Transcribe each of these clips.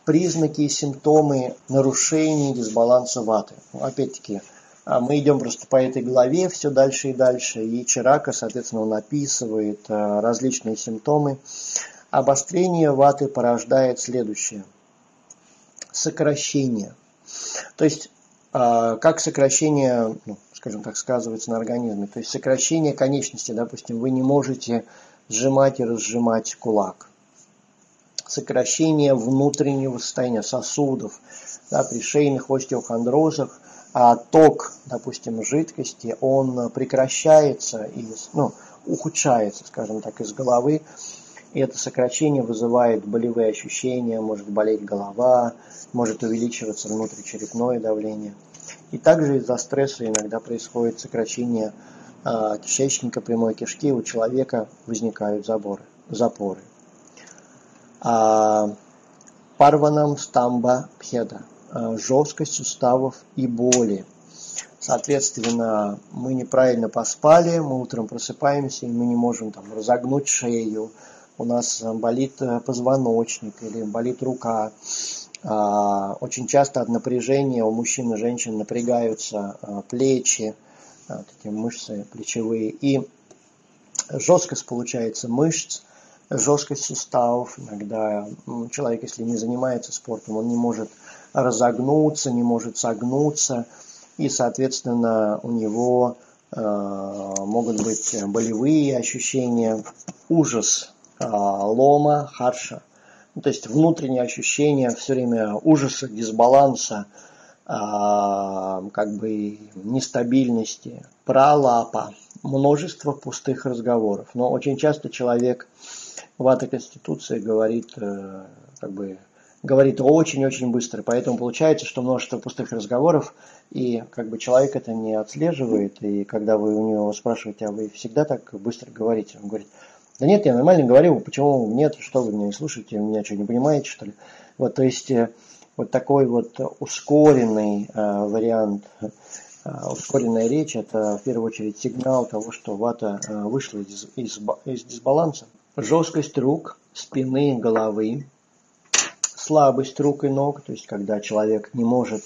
признаки и симптомы нарушений дисбаланса ваты. Опять-таки, мы идем просто по этой главе все дальше и дальше, и Чарака, соответственно, он описывает различные симптомы. Обострение ваты порождает следующее. Сокращение. То есть, как сокращение, скажем так, сказывается на организме. То есть, сокращение конечности, допустим, вы не можете сжимать и разжимать кулак. Сокращение внутреннего состояния сосудов, да, при шейных остеохондрозах, ток, допустим, жидкости, он прекращается, ухудшается, скажем так, из головы. И это сокращение вызывает болевые ощущения, может болеть голова, может увеличиваться внутричерепное давление. И также из-за стресса иногда происходит сокращение кишечника, прямой кишки, у человека возникают запоры. Парванам стамба пхеда, жесткость суставов и боли. Соответственно, мы неправильно поспали, мы утром просыпаемся, и мы не можем разогнуть шею, у нас болит позвоночник или болит рука. Очень часто от напряжения у мужчин и женщин напрягаются плечи, эти мышцы плечевые, и жесткость получается мышц, жесткость суставов. Иногда человек, если не занимается спортом, он не может разогнуться, не может согнуться, и, соответственно, у него могут быть болевые ощущения, ужас, лома, харша. То есть внутреннее ощущение все время ужаса, дисбаланса, нестабильности, пралапа, множество пустых разговоров. Но очень часто человек вата конституции говорит очень-очень быстро, поэтому получается, что множество пустых разговоров, и человек это не отслеживает, и когда вы у него спрашиваете, а вы всегда так быстро говорите, он говорит, да нет, я нормально говорю, почему нет, что вы меня не слушаете, меня что, не понимаете, что ли? То есть, такой ускоренный вариант, ускоренная речь, это в первую очередь сигнал того, что вата вышла из дисбаланса. Жесткость рук, спины, головы, слабость рук и ног, то есть когда человек не может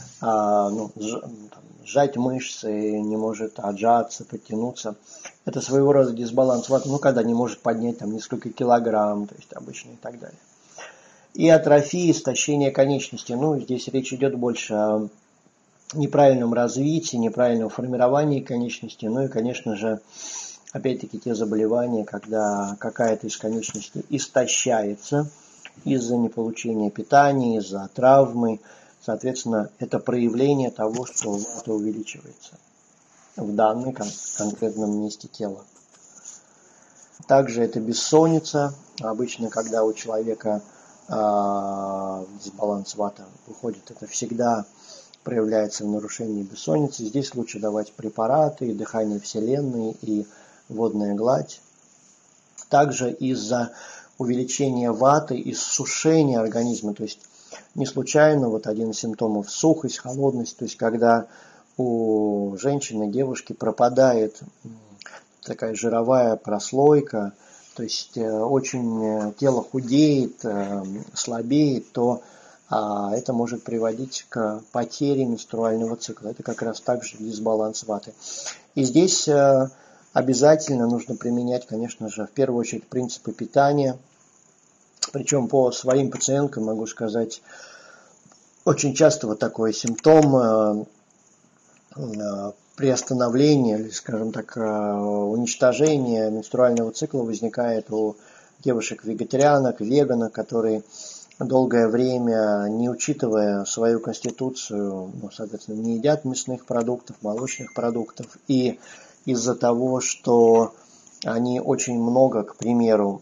сжать мышцы, не может отжаться, подтянуться. Это своего рода дисбаланс ваты, когда не может поднять несколько килограмм, то есть обычно и так далее. И атрофия, истощение конечностей. Здесь речь идет больше о неправильном развитии, неправильном формировании конечностей, и, конечно же, опять-таки те заболевания, когда какая-то из конечностей истощается из-за неполучения питания, из-за травмы. Соответственно, это проявление того, что вата увеличивается в данном конкретном месте тела. Также это бессонница. Обычно, когда у человека дисбаланс вата выходит, это всегда проявляется в нарушении бессонницы. Здесь лучше давать препараты, и дыхание вселенной, и водная гладь. Также из-за увеличения ваты, иссушения организма, то есть не случайно один из симптомов сухость, холодность, то есть когда у женщины, девушки пропадает такая жировая прослойка, то есть очень тело худеет, слабеет, то это может приводить к потере менструального цикла. Это как раз также дисбаланс ваты. И здесь обязательно нужно применять, конечно же, в первую очередь принципы питания. Причем по своим пациенткам могу сказать, очень часто такой симптом приостановления, или, скажем так, уничтожения менструального цикла возникает у девушек-вегетарианок, веганок, которые долгое время, не учитывая свою конституцию, соответственно, не едят мясных продуктов, молочных продуктов. И из-за того, что они очень много, к примеру,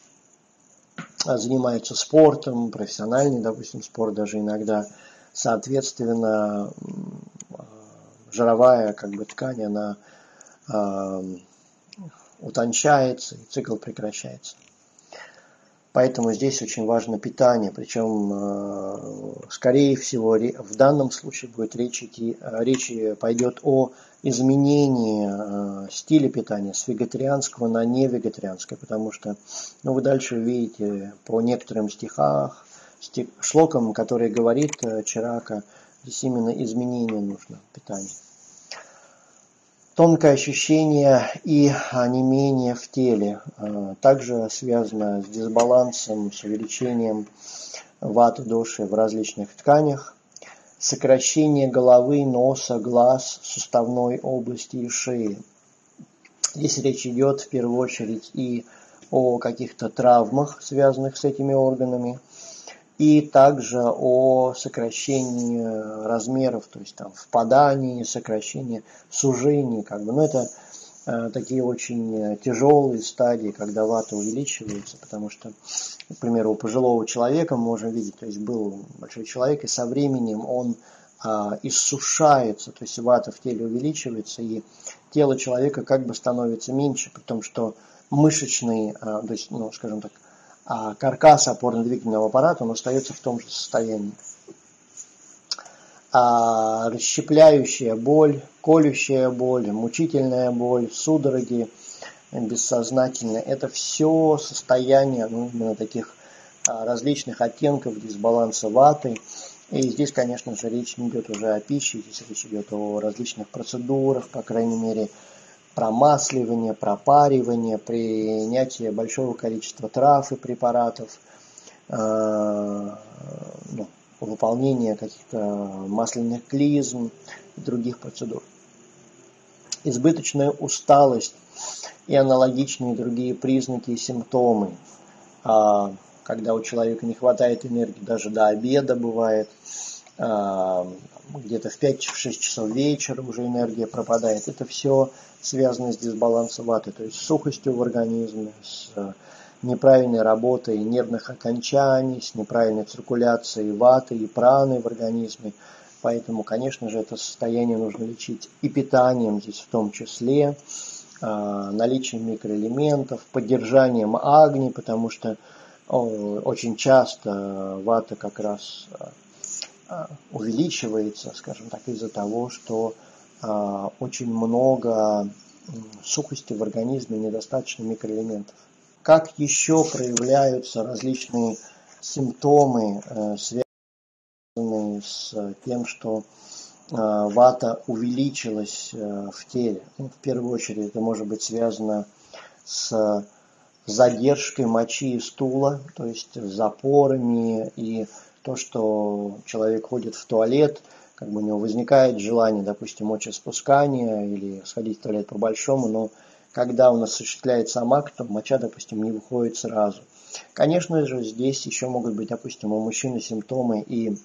занимаются спортом, профессиональный, допустим, спорт даже иногда, соответственно, жировая ткань, она утончается, и цикл прекращается. Поэтому здесь очень важно питание, причем, скорее всего, в данном случае будет речь пойдет о изменении стиля питания с вегетарианского на невегетарианское, потому что, вы дальше увидите по некоторым стихам шлоком, который говорит Чарака, здесь именно изменение нужно питания. Тонкое ощущение и онемение в теле также связано с дисбалансом, с увеличением ваты доши в различных тканях. Сокращение головы, носа, глаз, суставной области и шеи. Здесь речь идет в первую очередь и о каких-то травмах, связанных с этими органами, и также о сокращении размеров, то есть там впадании, сокращении, сужении, но это такие очень тяжелые стадии, когда вата увеличивается, потому что, к примеру, у пожилого человека мы можем видеть, то есть был большой человек, и со временем он иссушается, то есть вата в теле увеличивается, и тело человека как бы становится меньше, при том, что мышечный, то есть, скажем так, каркас опорно-двигательного аппарата, он остается в том же состоянии. Расщепляющая боль, колющая боль, мучительная боль, судороги, бессознательное, это все состояние именно таких различных оттенков дисбаланса ваты. И здесь, конечно же, речь не идет уже о пище, здесь речь идет о различных процедурах, по крайней мере, промасливание, пропаривание, принятие большого количества трав и препаратов, выполнение каких-то масляных клизм и других процедур. Избыточная усталость и аналогичные другие признаки и симптомы, когда у человека не хватает энергии даже до обеда бывает, где-то в 5-6 часов вечера уже энергия пропадает. Это все связано с дисбалансом ваты, то есть с сухостью в организме, с неправильной работой нервных окончаний, с неправильной циркуляцией ваты и праны в организме. Поэтому, конечно же, это состояние нужно лечить и питанием здесь в том числе, наличием микроэлементов, поддержанием агни, потому что очень часто вата как раз увеличивается, скажем так, из-за того, что очень много сухости в организме, недостаточно микроэлементов. Как еще проявляются различные симптомы, связанные с тем, что вата увеличилась в теле? В первую очередь это может быть связано с задержкой мочи и стула, то есть запорами, и то, что человек ходит в туалет, у него возникает желание, допустим, мочеспускания или сходить в туалет по-большому, но когда он осуществляет сам акт, то моча, допустим, не выходит сразу. Конечно же, здесь еще могут быть, допустим, у мужчины симптомы и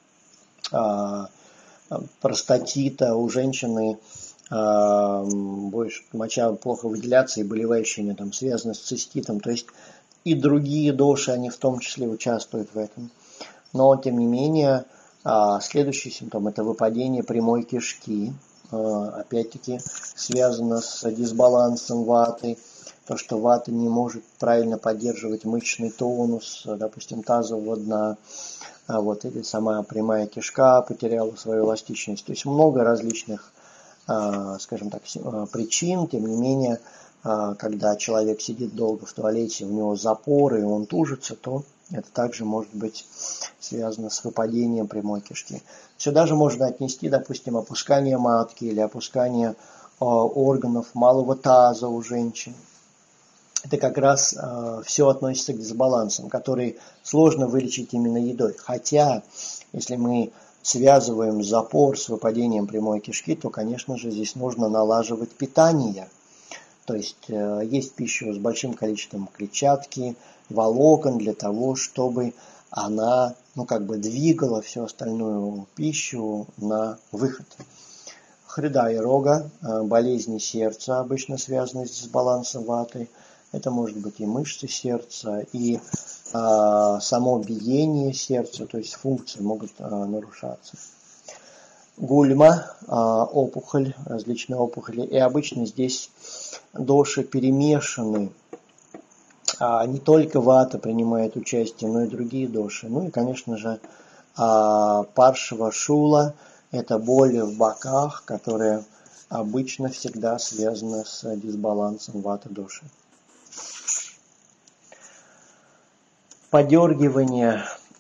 простатита, у женщины больше моча плохо выделяться и болевые ощущения связаны с циститом, то есть и другие доши, они в том числе участвуют в этом. Но, тем не менее, следующий симптом – это выпадение прямой кишки, опять-таки связано с дисбалансом ваты, то, что вата не может правильно поддерживать мышечный тонус, допустим, тазового дна, или сама прямая кишка потеряла свою эластичность. То есть много различных, скажем так, причин, тем не менее, когда человек сидит долго в туалете, у него запоры, и он тужится, то это также может быть связано с выпадением прямой кишки. Сюда же можно отнести, допустим, опускание матки или опускание органов малого таза у женщин. Это как раз все относится к дисбалансам, которые сложно вылечить именно едой. Хотя, если мы связываем запор с выпадением прямой кишки, то, конечно же, здесь нужно налаживать питание. То есть есть пищу с большим количеством клетчатки, волокон для того, чтобы она двигала всю остальную пищу на выход. Хридая рога, болезни сердца, обычно связаны с дисбалансом ваты. Это может быть и мышцы сердца, и само биение сердца, то есть функции могут нарушаться. Гульма, опухоль, различные опухоли. И обычно здесь доши перемешаны. Не только вата принимает участие, но и другие доши. И, конечно же, паршва шула – это боли в боках, которая обычно всегда связана с дисбалансом вата доши. Подергивание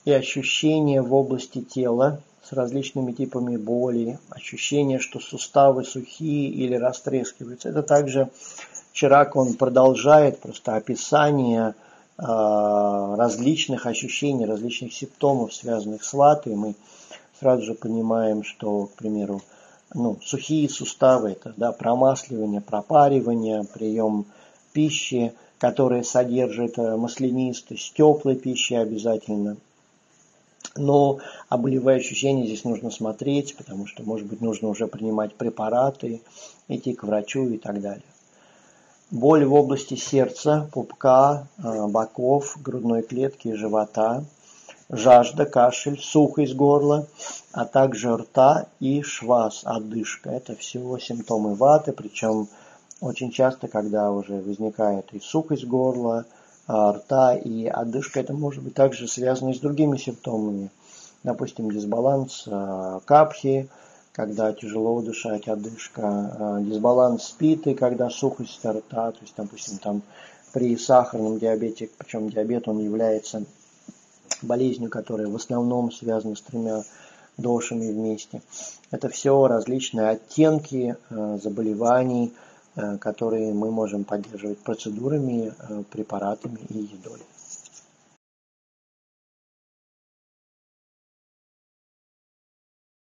и ощущения в области тела с различными типами боли, ощущение, что суставы сухие или растрескиваются. Это также Чирак, он продолжает просто описание различных ощущений, различных симптомов, связанных с ватой. Мы сразу же понимаем, что, к примеру, сухие суставы – это промасливание, пропаривание, прием пищи, которая содержит маслянистость, теплой пищи обязательно. Но болевые ощущения здесь нужно смотреть, потому что, может быть, нужно уже принимать препараты, идти к врачу и так далее. Боль в области сердца, пупка, боков, грудной клетки и живота, жажда, кашель, сухость горла, а также рта и швас, одышка. Это все симптомы ваты, причем очень часто, когда уже возникает и сухость горла, рта и одышка, это может быть также связано и с другими симптомами. Допустим, дисбаланс капхи, когда тяжело дышать, одышка, дисбаланс питы, когда сухость рта, то есть, допустим, при сахарном диабете, причем диабет, он является болезнью, которая в основном связана с 3 дошами вместе. Это все различные оттенки заболеваний, которые мы можем поддерживать процедурами, препаратами и едой.